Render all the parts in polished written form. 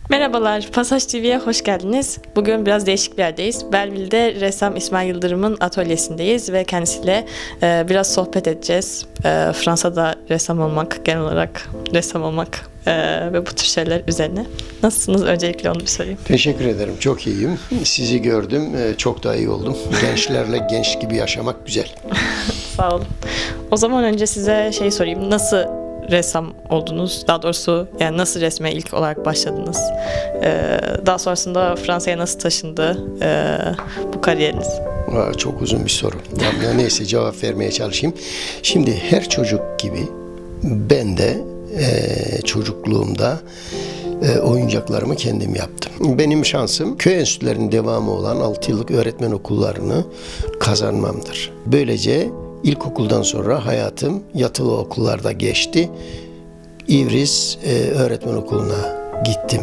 Merhabalar, Pasaj TV'ye hoş geldiniz. Bugün biraz değişik bir yerdeyiz. Belleville'de ressam İsmail Yıldırım'ın atölyesindeyiz ve kendisiyle biraz sohbet edeceğiz. Fransa'da ressam olmak, genel olarak ressam olmak ve bu tür şeyler üzerine. Nasılsınız? Öncelikle onu bir sorayım. Teşekkür ederim, çok iyiyim. Sizi gördüm, çok daha iyi oldum. Gençlerle genç gibi yaşamak güzel. Sağ olun. O zaman önce size sorayım. Nasıl ressam oldunuz? Daha doğrusu yani nasıl resme ilk olarak başladınız? Daha sonrasında Fransa'ya nasıl taşındı bu kariyeriniz? Çok uzun bir soru. Ya neyse cevap vermeye çalışayım. Şimdi her çocuk gibi ben de çocukluğumda oyuncaklarımı kendim yaptım. Benim şansım köy enstitülerinin devamı olan 6 yıllık öğretmen okullarını kazanmamdır. Böylece İlkokuldan sonra hayatım yatılı okullarda geçti. İvriz öğretmen okuluna gittim.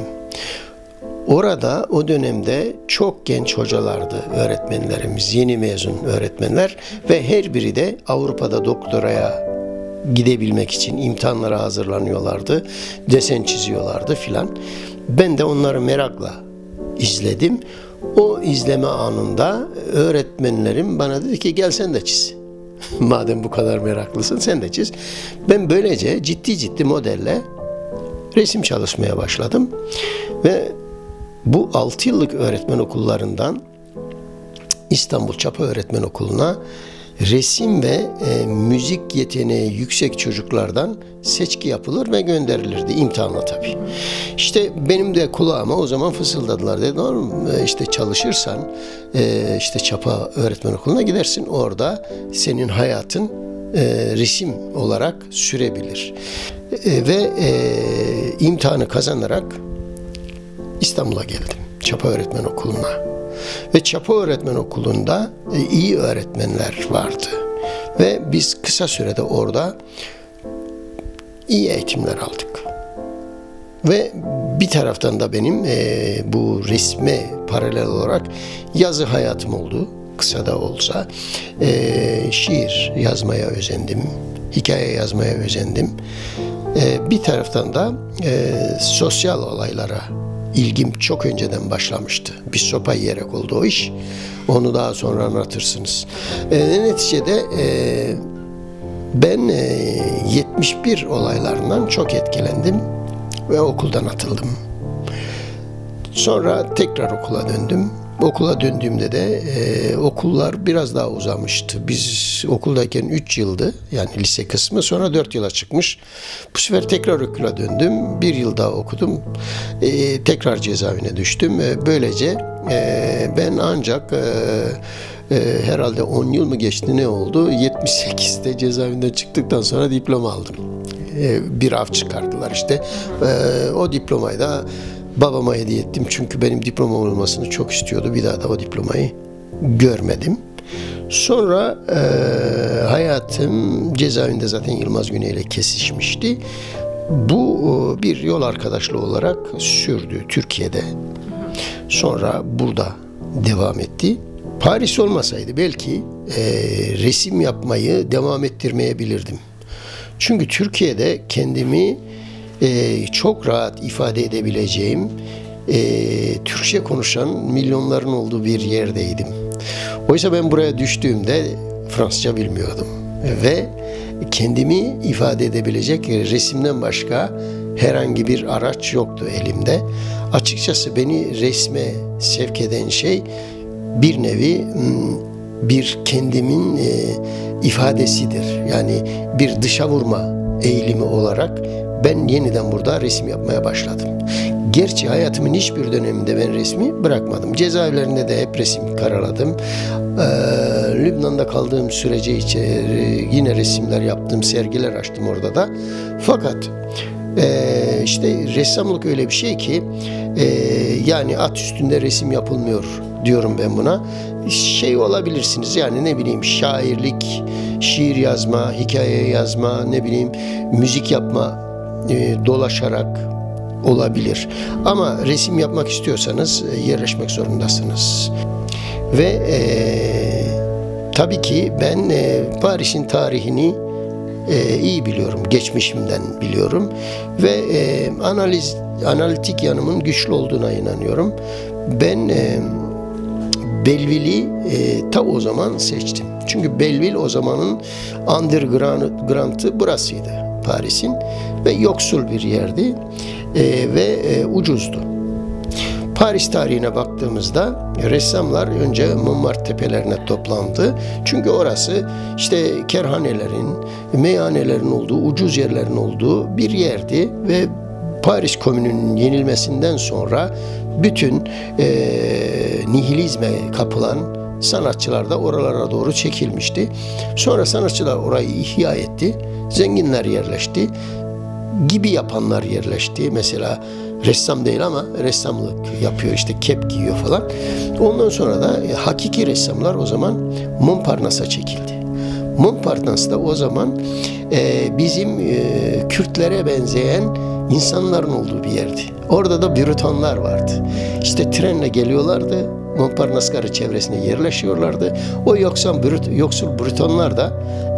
Orada o dönemde çok genç hocalardı öğretmenlerimiz, yeni mezun öğretmenler ve her biri de Avrupa'da doktoraya gidebilmek için imtihanlara hazırlanıyorlardı, desen çiziyorlardı filan. Ben de onları merakla izledim. O izleme anında öğretmenlerim bana dedi ki gel sen de çiz. Madem bu kadar meraklısın sen de çiz. Ben böylece ciddi modelle resim çalışmaya başladım. Ve bu 6 yıllık öğretmen okullarından İstanbul Çapa Öğretmen Okulu'na resim ve müzik yeteneği yüksek çocuklardan seçki yapılır ve gönderilirdi imtihanla tabii. İşte benim de kulağıma o zaman fısıldadılar. Dedi oğlum işte çalışırsan işte Çapa Öğretmen Okulu'na gidersin. Orada senin hayatın resim olarak sürebilir. Ve imtihanı kazanarak İstanbul'a geldim. Çapa Öğretmen Okulu'na. Ve Çapa Öğretmen Okulu'nda iyi öğretmenler vardı. Ve biz kısa sürede orada iyi eğitimler aldık. Ve bir taraftan da benim bu resme paralel olarak yazı hayatım oldu. Kısa da olsa. Şiir yazmaya özendim. Hikaye yazmaya özendim. Bir taraftan da sosyal olaylara İlgim çok önceden başlamıştı. Bir sopa yiyerek oldu o iş. Onu daha sonra anlatırsınız. Neticede ben 71 olaylarından çok etkilendim ve okuldan atıldım. Sonra tekrar okula döndüm. Okula döndüğümde de okullar biraz daha uzamıştı. Biz okuldayken 3 yıldı. Yani lise kısmı. Sonra 4 yıla çıkmış. Bu sefer tekrar okula döndüm. 1 yıl daha okudum. Tekrar cezaevine düştüm. Böylece ben ancak herhalde 10 yıl mı geçti ne oldu? 78'de cezaevinden çıktıktan sonra diploma aldım. Bir av çıkardılar işte. O diplomayı da babama hediye ettim çünkü benim diplomam olmasını çok istiyordu. Bir daha da o diplomayı görmedim. Sonra hayatım cezaevinde zaten Yılmaz Güney ile kesişmişti. Bu bir yol arkadaşlığı olarak sürdü Türkiye'de. Sonra burada devam etti. Paris olmasaydı belki resim yapmayı devam ettirmeyebilirdim. Çünkü Türkiye'de kendimi çok rahat ifade edebileceğim Türkçe konuşan milyonların olduğu bir yerdeydim. Oysa ben buraya düştüğümde Fransızca bilmiyordum ve kendimi ifade edebilecek resimden başka herhangi bir araç yoktu elimde. Açıkçası beni resme sevk eden şey bir nevi bir kendimin ifadesidir. Yani bir dışa vurma eğilimi olarak ben yeniden burada resim yapmaya başladım. Gerçi hayatımın hiçbir döneminde ben resmi bırakmadım. Cezaevlerinde de hep resim karaladım. Lübnan'da kaldığım sürece yine resimler yaptım, sergiler açtım orada da. Fakat işte ressamlık öyle bir şey ki yani at üstünde resim yapılmıyor diyorum ben buna. Şey olabilirsiniz yani ne bileyim şairlik, şiir yazma, hikaye yazma, ne bileyim müzik yapma dolaşarak olabilir. Ama resim yapmak istiyorsanız yerleşmek zorundasınız. Ve tabii ki ben Paris'in tarihini iyi biliyorum, geçmişimden biliyorum ve analiz analitik yanımın güçlü olduğuna inanıyorum. Ben Belleville'i ta o zaman seçtim. Çünkü Belleville o zamanın underground'ı burasıydı Paris'in ve yoksul bir yerdi ve ucuzdu. Paris tarihine baktığımızda ressamlar önce Montmartre tepelerine toplandı. Çünkü orası işte kerhanelerin, meyhanelerin olduğu, ucuz yerlerin olduğu bir yerdi ve Paris Komünü'nün yenilmesinden sonra bütün nihilizme kapılan sanatçılar da oralara doğru çekilmişti. Sonra sanatçılar orayı ihya etti. Zenginler yerleşti. Gibi yapanlar yerleşti. Mesela ressam değil ama ressamlık yapıyor, işte kep giyiyor falan. Ondan sonra da hakiki ressamlar o zaman Montparnasse'a çekildi. Montparnasse o zaman bizim Kürtlere benzeyen insanların olduğu bir yerdi. Orada da Bretonlar vardı. İşte trenle geliyorlardı. Montparnasse Garı çevresine yerleşiyorlardı. O yoksul Bretonlar da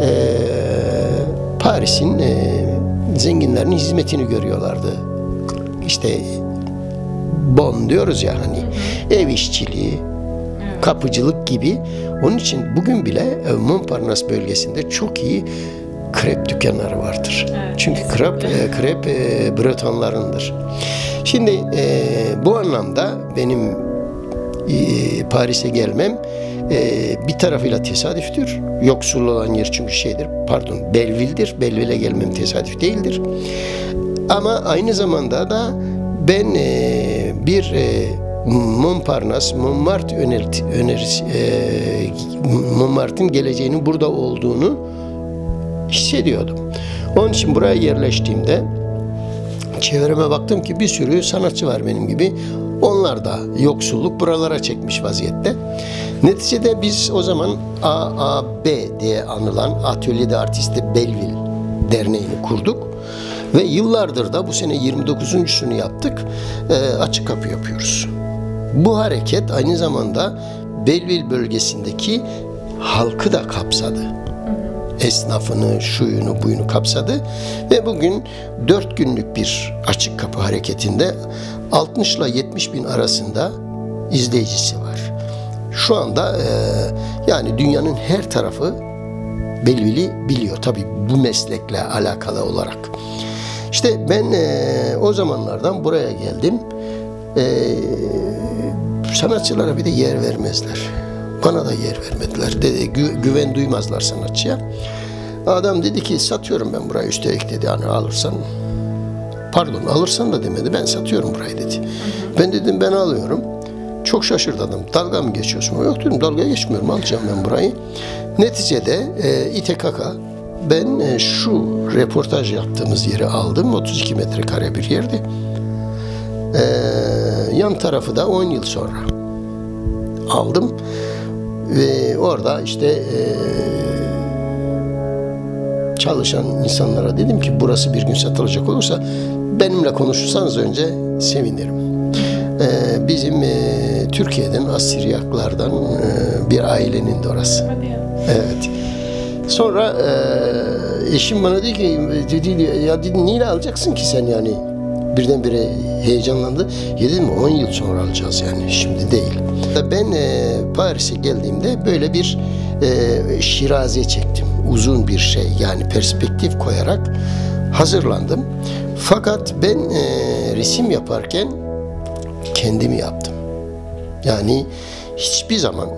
Paris'in zenginlerinin hizmetini görüyorlardı. İşte bon diyoruz ya hani, ev işçiliği, kapıcılık gibi. Onun için bugün bile Montparnasse bölgesinde çok iyi krep dükkanları vardır. Evet, çünkü krep Bretonlarındır. Şimdi bu anlamda benim Paris'e gelmem bir tarafıyla tesadüftür. Yoksul olan yer çünkü Belleville'dir. Belleville'e gelmem tesadüf değildir. Ama aynı zamanda da ben bir Montmartre'in geleceğinin burada olduğunu hissediyordum. Onun için buraya yerleştiğimde çevreme baktım ki bir sürü sanatçı var benim gibi. Onlar da yoksulluk buralara çekmiş vaziyette. Neticede biz o zaman AAB diye anılan Atelier d'Artistes de Belleville derneğini kurduk. Ve yıllardır da bu sene 29.sunu yaptık. Açık kapı yapıyoruz. Bu hareket aynı zamanda Belleville bölgesindeki halkı da kapsadı. Esnafını, şuyunu, buyunu kapsadı. Ve bugün 4 günlük bir açık kapı hareketinde 60 ile 70 bin arasında izleyicisi var. Şu anda yani dünyanın her tarafı Belleville'i biliyor. Tabii bu meslekle alakalı olarak. İşte ben o zamanlardan buraya geldim. Sanatçılara bir de yer vermezler. Bana da yer vermediler. Güven duymazlar sanatçıya. Adam dedi ki satıyorum ben burayı, üstelik dedi, hani alırsan da demedi, ben satıyorum burayı dedi. Ben dedim ben alıyorum. Çok şaşırdım. Dalga mı geçiyorsun? Yok dedim, dalga geçmiyorum, alacağım ben burayı. Neticede İTKK, ben şu reportaj yaptığımız yeri aldım. 32 metrekare bir yerdi. Yan tarafı da 10 yıl sonra aldım. Ve orada işte çalışan insanlara dedim ki burası bir gün satılacak olursa benimle konuşursanız önce sevinirim. Bizim Türkiye'den Asiryaklardan bir ailenin de orası. Evet. Sonra eşim bana dedi ki ya dedi, niye alacaksın ki sen yani? Birdenbire heyecanlandı. Ya dedim 10 yıl sonra alacağız yani, şimdi değil. Ben Paris'e geldiğimde böyle bir şiraze çektim. Uzun bir şey, yani perspektif koyarak hazırlandım. Fakat ben resim yaparken kendimi yaptım. Yani hiçbir zaman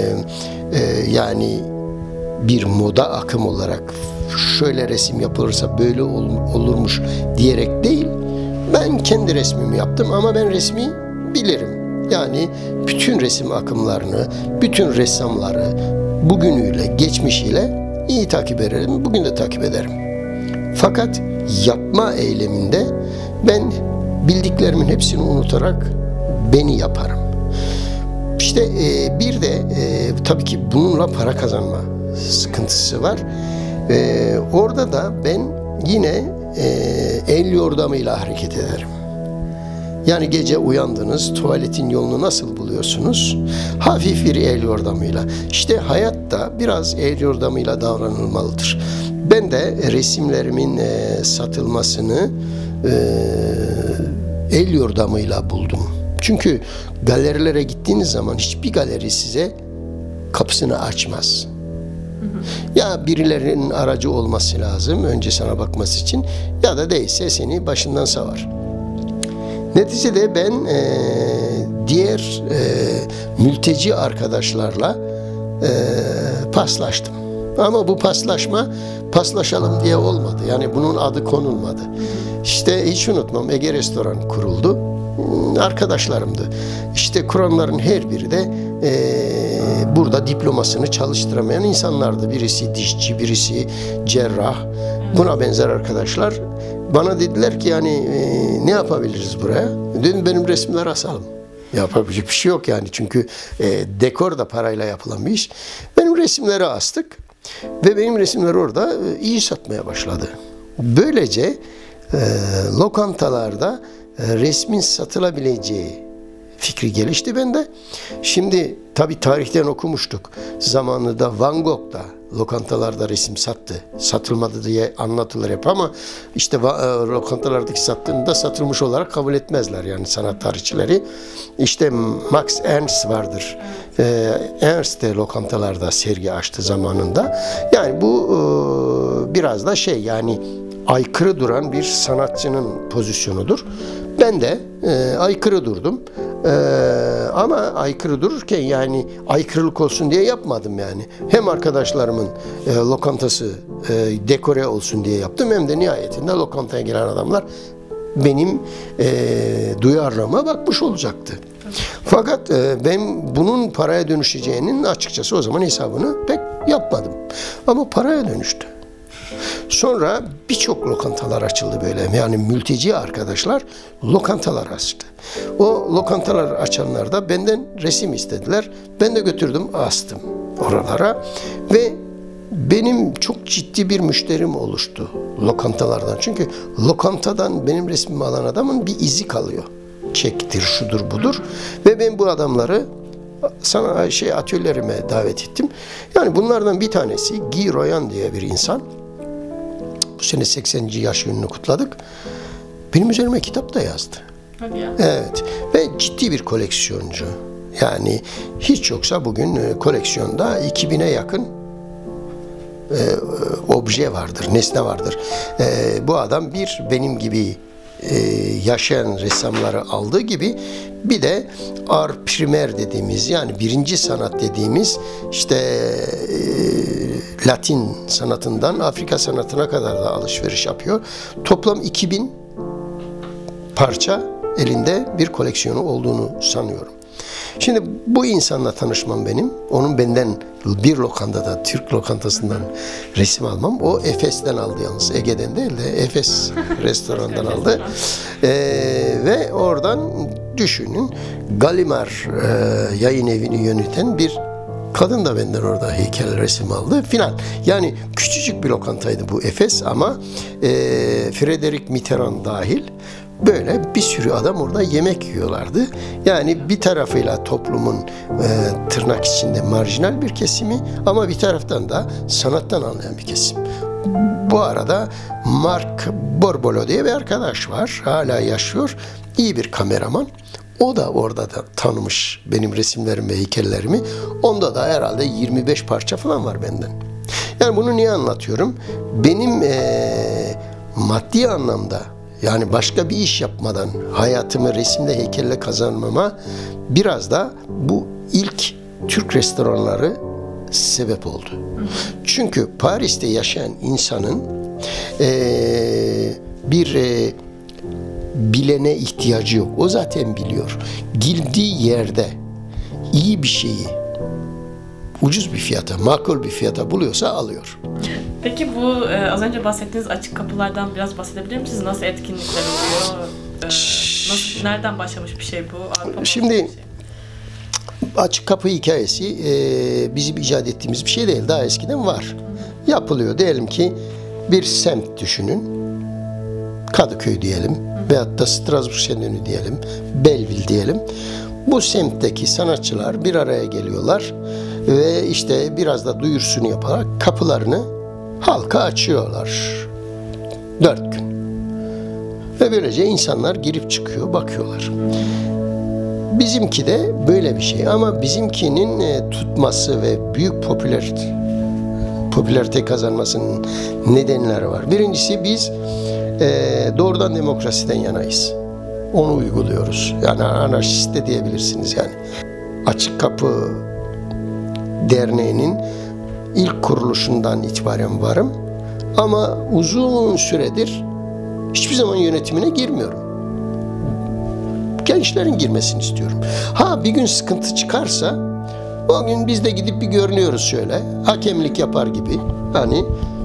yani bir moda akım olarak şöyle resim yapılırsa böyle olurmuş diyerek değil, ben kendi resmimi yaptım ama ben resmi bilirim. Yani bütün resim akımlarını, bütün ressamları bugünüyle, geçmişiyle iyi takip ederim, bugün de takip ederim. Fakat yapma eyleminde ben bildiklerimin hepsini unutarak beni yaparım. İşte bir de tabii ki bununla para kazanma sıkıntısı var. Orada da ben yine el yordamıyla hareket ederim. Yani gece uyandınız, tuvaletin yolunu nasıl buluyorsunuz? Hafif bir el yordamıyla. İşte hayatta biraz el yordamıyla davranılmalıdır. Ben de resimlerimin satılmasını el yordamıyla buldum. Çünkü galerilere gittiğiniz zaman hiçbir galeri size kapısını açmaz. Ya birilerinin aracı olması lazım önce sana bakması için, ya da değilse seni başından savar. Neticede ben diğer mülteci arkadaşlarla paslaştım. Ama bu paslaşalım diye olmadı. Yani bunun adı konulmadı. İşte hiç unutmam, Ege Restoran kuruldu. Arkadaşlarımdı. İşte kuranların her biri de burada diplomasını çalıştıramayan insanlardı. Birisi dişçi, birisi cerrah. Buna benzer arkadaşlar. Bana dediler ki yani ne yapabiliriz buraya? Dedim benim resimleri asalım. Yapabilecek bir şey yok yani. Çünkü dekor da parayla yapılan bir iş. Benim resimleri astık. Ve benim resimler orada iyi satmaya başladı. Böylece lokantalarda resmin satılabileceği fikri gelişti bende. Şimdi tabii tarihten okumuştuk. Zamanında Van Gogh da lokantalarda resim sattı. Satılmadı diye anlatılır hep ama işte lokantalardaki sattığında satılmış olarak kabul etmezler yani sanat tarihçileri. İşte Max Ernst vardır. Ernst de lokantalarda sergi açtı zamanında. Yani bu biraz da yani aykırı duran bir sanatçının pozisyonudur. Ben de aykırı durdum. Ama aykırı dururken yani aykırılık olsun diye yapmadım yani. Hem arkadaşlarımın lokantası dekore olsun diye yaptım, hem de nihayetinde lokantaya gelen adamlar benim duyarlılığıma bakmış olacaktı. Fakat ben bunun paraya dönüşeceğinin açıkçası o zaman hesabını pek yapmadım. Ama paraya dönüştü. Sonra birçok lokantalar açıldı böyle. Yani mülteci arkadaşlar lokantalar açtı. O lokantalar açanlar da benden resim istediler. Ben de götürdüm, astım oralara. Ve benim çok ciddi bir müşterim oluştu lokantalardan. Çünkü lokantadan benim resmimi alan adamın bir izi kalıyor. Çektir, şudur budur. Ve ben bu adamları atölyelerime davet ettim. Yani bunlardan bir tanesi Guy Royan diye bir insan. Bu sene 80. yaş gününü kutladık. Benim üzerime kitap da yazdı. Hadi ya. Evet. Ve ciddi bir koleksiyoncu. Yani hiç yoksa bugün koleksiyonda 2000'e yakın obje vardır, nesne vardır. Bu adam benim gibi yaşayan ressamları aldığı gibi bir de art primer dediğimiz, yani birinci sanat dediğimiz işte Latin sanatından Afrika sanatına kadar da alışveriş yapıyor. Toplam 2000 parça elinde bir koleksiyonu olduğunu sanıyorum. Şimdi bu insanla tanışmam benim. Onun benden bir lokantada, Türk lokantasından resim almam. O Efes'ten aldı yalnız. Ege'den değil de Efes restorandan aldı. Ve oradan düşünün, Gallimard yayın evini yöneten bir kadın da benden orada heykel resim aldı filan. Yani küçücük bir lokantaydı bu Efes ama Frédéric Mitterrand dahil böyle bir sürü adam orada yemek yiyorlardı. Yani bir tarafıyla toplumun tırnak içinde marjinal bir kesimi ama bir taraftan da sanattan anlayan bir kesim. Bu arada Marc Borbolo diye bir arkadaş var. Hala yaşıyor. İyi bir kameraman. O da orada da tanımış benim resimlerimi ve heykellerimi. Onda da herhalde 25 parça falan var benden. Yani bunu niye anlatıyorum? Benim maddi anlamda, yani başka bir iş yapmadan hayatımı resimle, heykelle kazanmama biraz da bu ilk Türk restoranları sebep oldu. Çünkü Paris'te yaşayan insanın bir bilene ihtiyacı yok. O zaten biliyor. Girdiği yerde iyi bir şeyi ucuz bir fiyata, makul bir fiyata buluyorsa alıyor. Peki bu az önce bahsettiğiniz açık kapılardan biraz bahsedebilir misiniz? Nasıl etkinlikler oluyor? Nereden başlamış bir şey bu? Şimdi açık kapı hikayesi bizim icat ettiğimiz bir şey değil. Daha eskiden var. Yapılıyor. Diyelim ki bir semt düşünün. Kadıköy diyelim. Veyahut da Strasbourg Senönü diyelim. Belleville diyelim. Bu semtteki sanatçılar bir araya geliyorlar ve işte biraz da duyurusunu yaparak kapılarını halka açıyorlar. 4 gün. Ve böylece insanlar girip çıkıyor, bakıyorlar. Bizimki de böyle bir şey ama bizimkinin tutması ve büyük popülarite kazanmasının nedenleri var. Birincisi biz doğrudan demokrasiden yanayız. Onu uyguluyoruz. Yani anarşist de diyebilirsiniz yani. Açık Kapı Derneği'nin ilk kuruluşundan itibaren varım. Ama uzun süredir hiçbir zaman yönetimine girmiyorum. Gençlerin girmesini istiyorum. Ha bir gün sıkıntı çıkarsa o gün biz de gidip bir görünüyoruz şöyle. Hakemlik yapar gibi. Hani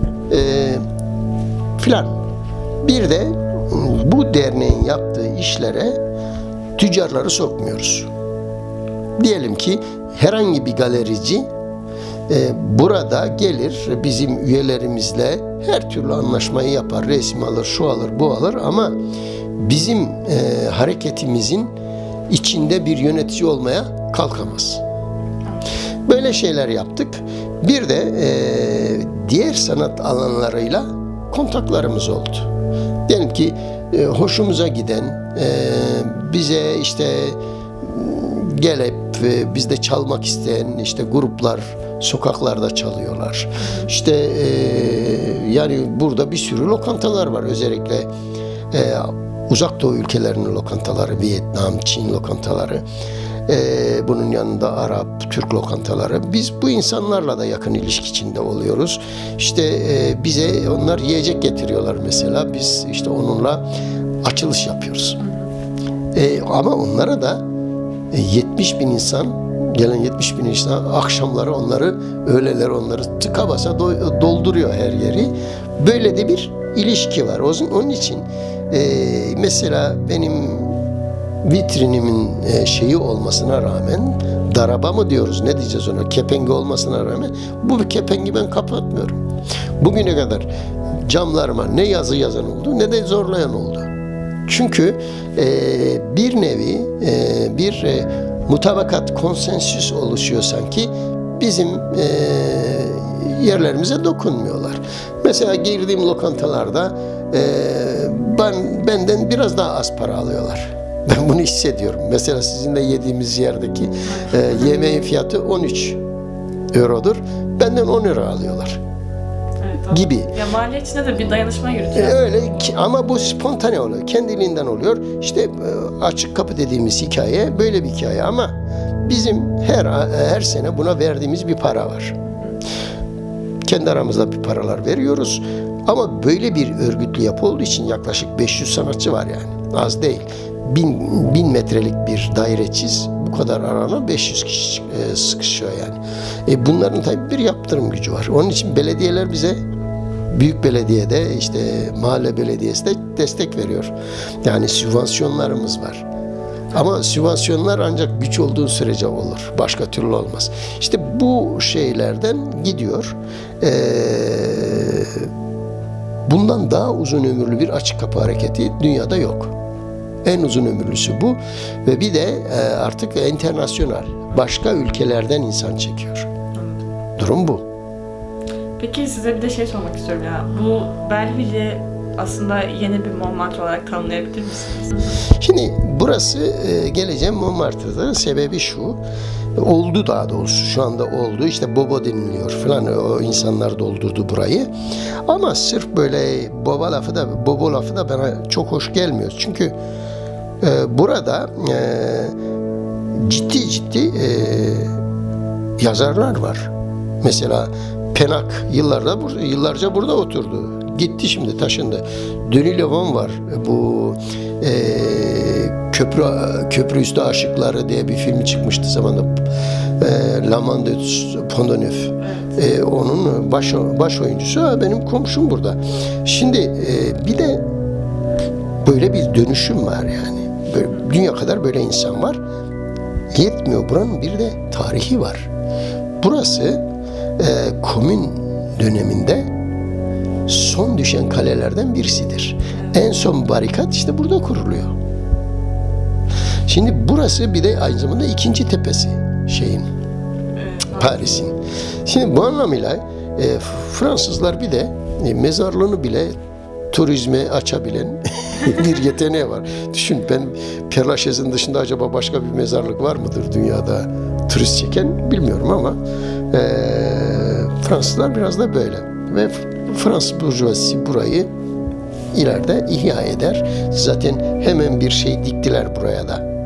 filan. Bir de bu derneğin yaptığı işlere tüccarları sokmuyoruz. Diyelim ki herhangi bir galerici burada gelir bizim üyelerimizle her türlü anlaşmayı yapar. Resim alır, şu alır, bu alır ama bizim hareketimizin içinde bir yönetici olmaya kalkamaz. Böyle şeyler yaptık. Bir de diğer sanat alanlarıyla kontaklarımız oldu. Diyelim ki hoşumuza giden, bize işte gelip bizde çalmak isteyen işte gruplar sokaklarda çalıyorlar. İşte yani burada bir sürü lokantalar var. Özellikle Uzak Doğu ülkelerinin lokantaları, Vietnam, Çin lokantaları. Bunun yanında Arap, Türk lokantaları. Biz bu insanlarla da yakın ilişki içinde oluyoruz. İşte bize onlar yiyecek getiriyorlar mesela. Biz işte onunla açılış yapıyoruz. Ama onlara da 70 bin insan, gelen 70 bin insan akşamları onları, öğleleri onları tıka basa dolduruyor her yeri. Böyle de bir ilişki var. Onun için mesela benim vitrinimin şeyi olmasına rağmen, daraba mı diyoruz, ne diyeceğiz ona, kepengi olmasına rağmen bu kepengi ben kapatmıyorum. Bugüne kadar camlarıma ne yazı yazan oldu ne de zorlayan oldu. Çünkü bir nevi bir mutabakat, konsensüs oluşuyor sanki. Bizim yerlerimize dokunmuyorlar. Mesela girdiğim lokantalarda benden biraz daha az para alıyorlar. Ben bunu hissediyorum. Mesela sizinle yediğimiz yerdeki yemeğin fiyatı 13 eurodur. Benden 10 euro alıyorlar. Evet, gibi. Ya maliye içinde de bir dayanışma yürütüyor. Öyle ki, ama bu spontane oluyor. Kendiliğinden oluyor. İşte açık kapı dediğimiz hikaye böyle bir hikaye ama bizim her sene buna verdiğimiz bir para var. Kendi aramızda bir paralar veriyoruz. Ama böyle bir örgütlü yapı olduğu için yaklaşık 500 sanatçı var yani. Az değil. 1000 metrelik bir daire çiz. Bu kadar arana 500 kişi sıkışıyor yani. Bunların tabii bir yaptırım gücü var. Onun için belediyeler bize, büyük belediyede işte mahalle belediyesi de destek veriyor. Yani sübvansiyonlarımız var. Ama sübvansiyonlar ancak güç olduğu sürece olur. Başka türlü olmaz. İşte bu şeylerden gidiyor. Bundan daha uzun ömürlü bir açık kapı hareketi dünyada yok. En uzun ömürlüsü bu. Ve bir de artık internasyonal. Başka ülkelerden insan çekiyor. Durum bu. Peki size bir de şey sormak istiyorum ya. Bu Belleville'i aslında yeni bir Montmartre olarak tanımlayabilir misiniz? Şimdi burası geleceğim Montmartre'da sebebi şu. Oldu daha doğrusu. Şu anda oldu. İşte Bobo deniliyor falan. O insanlar doldurdu burayı. Ama sırf böyle Bobo lafı da bana çok hoş gelmiyor. Çünkü burada ciddi yazarlar var. Mesela Penak yıllarca burada oturdu. Gitti şimdi taşındı. Denis Lavon var. Bu Köprü Üstü Aşıkları diye bir filmi çıkmıştı zamanında. L'Amant de Pont-de-Neuf. Onun baş oyuncusu benim komşum burada. Şimdi bir de böyle bir dönüşüm var yani. Böyle, dünya kadar böyle insan var. Yetmiyor. Buranın bir de tarihi var. Burası komün döneminde son düşen kalelerden birisidir. En son barikat işte burada kuruluyor. Şimdi burası bir de aynı zamanda ikinci tepesi Paris'in. Şimdi bu anlamıyla Fransızlar bir de mezarlığını bile turizmi açabilen bir yeteneği var. Düşün, ben Père Lachaise dışında acaba başka bir mezarlık var mıdır dünyada turist çeken bilmiyorum ama Fransızlar biraz da böyle. Ve Fransız burjuvazisi burayı ileride ihya eder. Zaten hemen bir şey diktiler buraya da.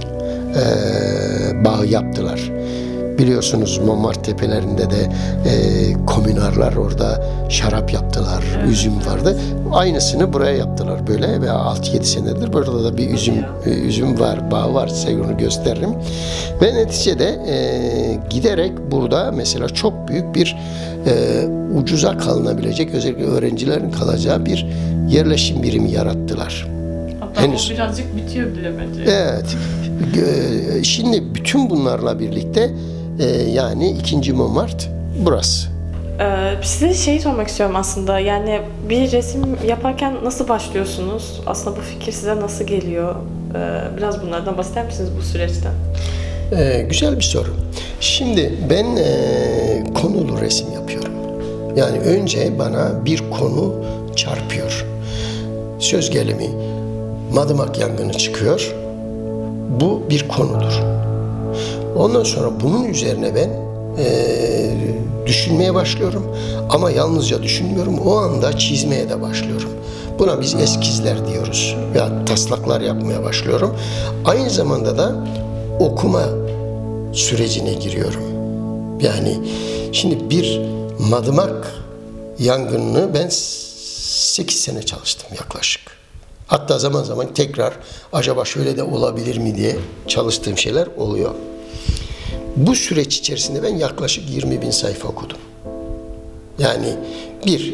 Bağ yaptılar. Biliyorsunuz Montmartre tepelerinde de komünarlar orada şarap yaptılar. Evet. Üzüm vardı. Aynısını buraya yaptılar böyle ve 6-7 senedir burada da bir üzüm var, bağ var. Size onu gösteririm. Ve neticede giderek burada mesela çok büyük bir ucuza kalınabilecek, özellikle öğrencilerin kalacağı bir yerleşim birimi yarattılar. Hatta henüz. O birazcık bitiyor bile bence. Evet. Şimdi bütün bunlarla birlikte yani 2. Montmartre burası. Size şeyi sormak istiyorum aslında. Yani bir resim yaparken nasıl başlıyorsunuz? Aslında bu fikir size nasıl geliyor? Biraz bunlardan bahseder misiniz bu süreçten? Güzel bir soru. Şimdi ben konulu resim yapıyorum. Yani önce bana bir konu çarpıyor. Söz gelimi Madımak yangını çıkıyor. Bu bir konudur. Ondan sonra bunun üzerine ben düşünmeye başlıyorum. Ama yalnızca düşünmüyorum. O anda çizmeye de başlıyorum. Buna biz eskizler diyoruz. Ya taslaklar yapmaya başlıyorum. Aynı zamanda da okuma sürecine giriyorum. Yani şimdi bir Madımak yangınını ben 8 sene çalıştım yaklaşık. Hatta zaman zaman tekrar acaba şöyle de olabilir mi diye çalıştığım şeyler oluyor. Bu süreç içerisinde ben yaklaşık 20.000 sayfa okudum. Yani bir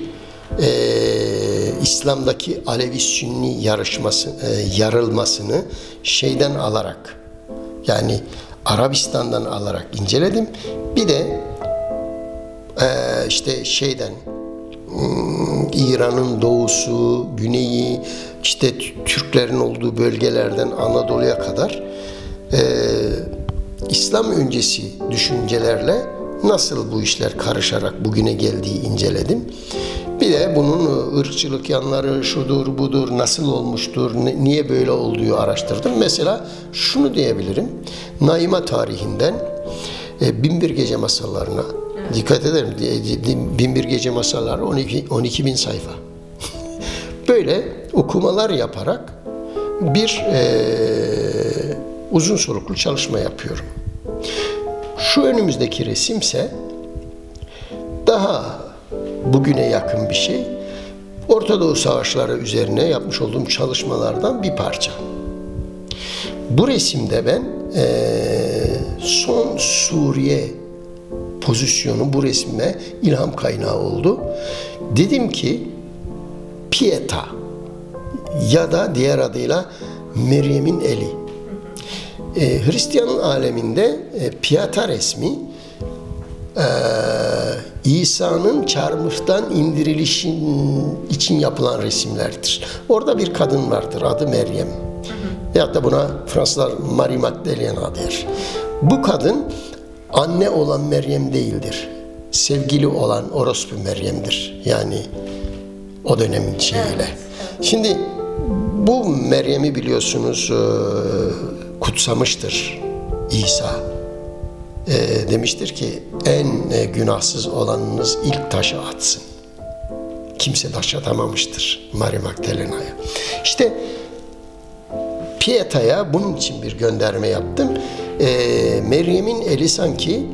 İslam'daki Alevi-Sünni yarılmasını şeyden alarak, yani Arabistan'dan alarak inceledim. Bir de işte şeyden İran'ın doğusu, güneyi, işte Türklerin olduğu bölgelerden Anadolu'ya kadar İslam öncesi düşüncelerle nasıl bu işler karışarak bugüne geldiği inceledim. Bir de bunun ırkçılık yanları şudur budur, nasıl olmuştur, niye böyle olduğu araştırdım. Mesela şunu diyebilirim, Naima tarihinden Binbir Gece masallarına dikkat ederim. Binbir Gece masalları 12.000 sayfa. Böyle okumalar yaparak bir uzun soluklu çalışma yapıyorum. Şu önümüzdeki resimse daha bugüne yakın bir şey. Orta Doğu Savaşları üzerine yapmış olduğum çalışmalardan bir parça. Bu resimde ben son Suriye pozisyonu bu resme ilham kaynağı oldu. Dedim ki Pieta ya da diğer adıyla Meryem'in eli. Hristiyan aleminde Pieta resmi İsa'nın çarmıhtan indirilişi için yapılan resimlerdir. Orada bir kadın vardır, adı Meryem. Veyahut da buna Fransızlar Marie Magdalene der. Bu kadın anne olan Meryem değildir. Sevgili olan orospu Meryem'dir. Yani o dönemin şeyiyle. Evet. Şimdi bu Meryem'i biliyorsunuz kutsamıştır İsa. Demiştir ki en günahsız olanınız ilk taşı atsın. Kimse taş atamamıştır Marie Magdalena'ya. İşte Pieta'ya bunun için bir gönderme yaptım. Meryem'in eli sanki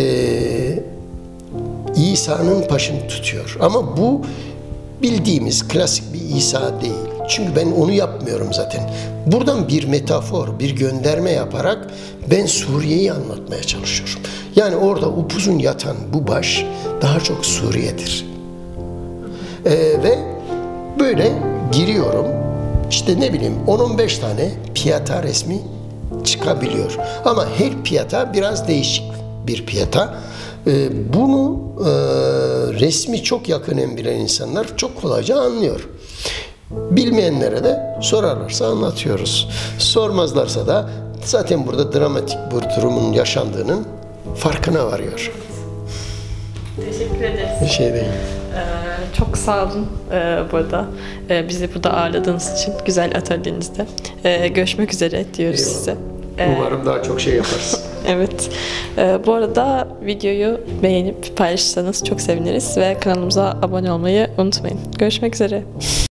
İsa'nın başını tutuyor. Ama bu bildiğimiz klasik bir İsa değil. Çünkü ben onu yapmıyorum zaten. Buradan bir metafor, bir gönderme yaparak ben Suriye'yi anlatmaya çalışıyorum. Yani orada upuzun yatan bu baş daha çok Suriye'dir. Ve böyle giriyorum. İşte ne bileyim 10-15 tane Pieta resmi çıkabiliyor. Ama her Pieta biraz değişik bir Pieta. Bunu resmi çok yakinen bilen insanlar çok kolayca anlıyor. Bilmeyenlere de sorarlarsa anlatıyoruz. Sormazlarsa da zaten burada dramatik bir durumun yaşandığının farkına varıyor. Teşekkür ederiz. Bir şey değil. Çok sağ olun burada. Bizi burada ağırladığınız için güzel atölyenizde. Görüşmek üzere diyoruz size. Umarım daha çok şey yaparız. Evet. Bu arada videoyu beğenip paylaşırsanız çok seviniriz ve kanalımıza abone olmayı unutmayın. Görüşmek üzere.